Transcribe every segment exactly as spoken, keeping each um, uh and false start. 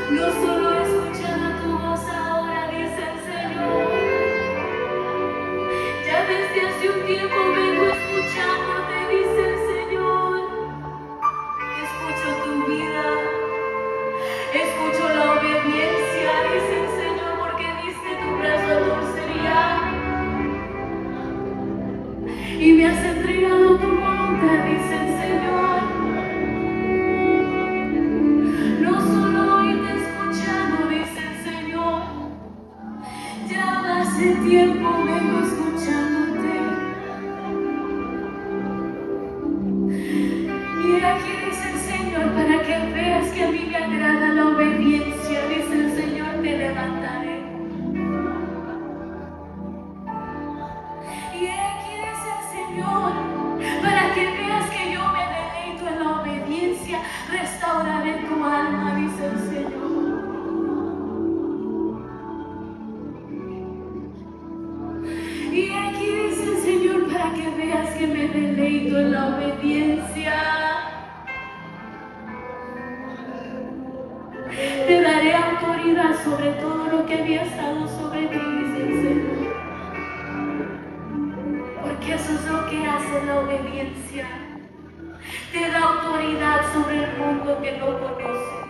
No solo he escuchado tu voz ahora, dice el Señor. Ya desde hace un tiempo vengo escuchándote, dice el Señor. Escucho tu vida, escucho la obediencia, dice el Señor, porque diste tu brazo a torcería y me has entregado tu voluntad, dice el Señor. No solo hoy te he escuchado, dice el Señor, ya hace tiempo vengo escuchándote. Y aquí dice el Señor, para que veas que a mí me agrada la obediencia, dice el Señor, te levantaré. Y aquí dice el Señor, para que veas que yo me deleito en la obediencia, restauraré tu alma, dice el Señor. Y aquí dice el Señor, para que veas que me deleito en la obediencia. Te daré autoridad sobre todo lo que había estado sobre ti, dice el Señor. Porque eso es lo que hace la obediencia. Te da autoridad sobre el mundo que no conoces.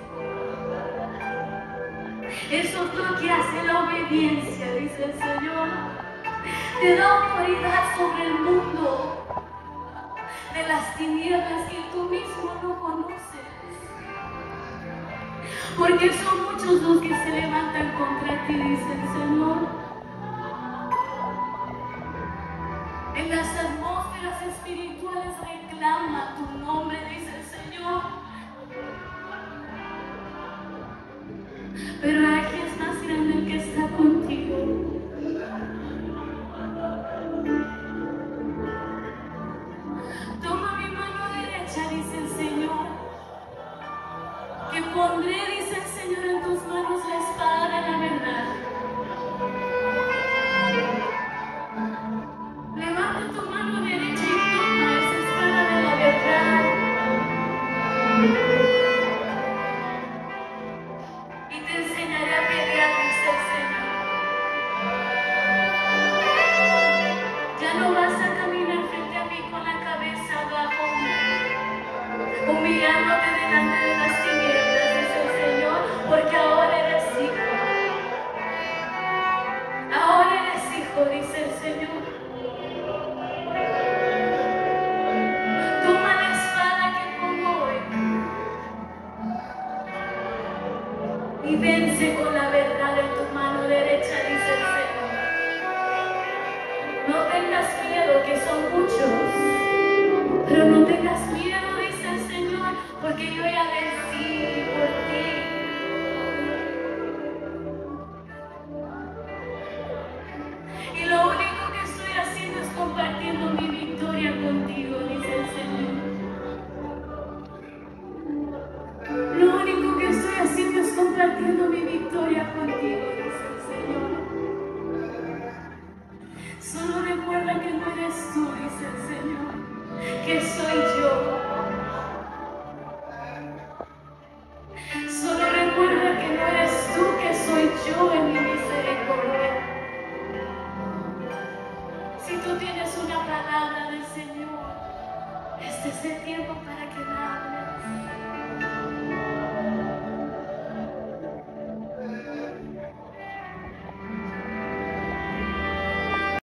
Eso es lo que hace la obediencia, dice el Señor. Te da autoridad sobre el mundo de las tinieblas que tú mismo no conoces. Porque son muchos los que se levantan contra ti, dice el Señor. En las atmósferas espirituales reclama tu nombre, dice el Señor. Pero aquí es más grande el que está contigo. Toma mi mano derecha, dice el Señor, que pondré, dice el Señor, en tus manos la espada de la verdad. Levanta tu mano derecha y toma esa espada de la verdad. Y te enseñaré a pelear, dice el Señor. Ya no vas a caminar frente a mí con la cabeza abajo, humillándote delante de las tinieblas, dice el Señor, porque ahora eres hijo. Ahora eres hijo, dice el Señor. Toma la espada que pongo hoy y vence con la verdad en tu mano derecha, dice el Señor. No tengas miedo, que son muchos, pero no tengas miedo, dice el Señor, porque yo ya vencí.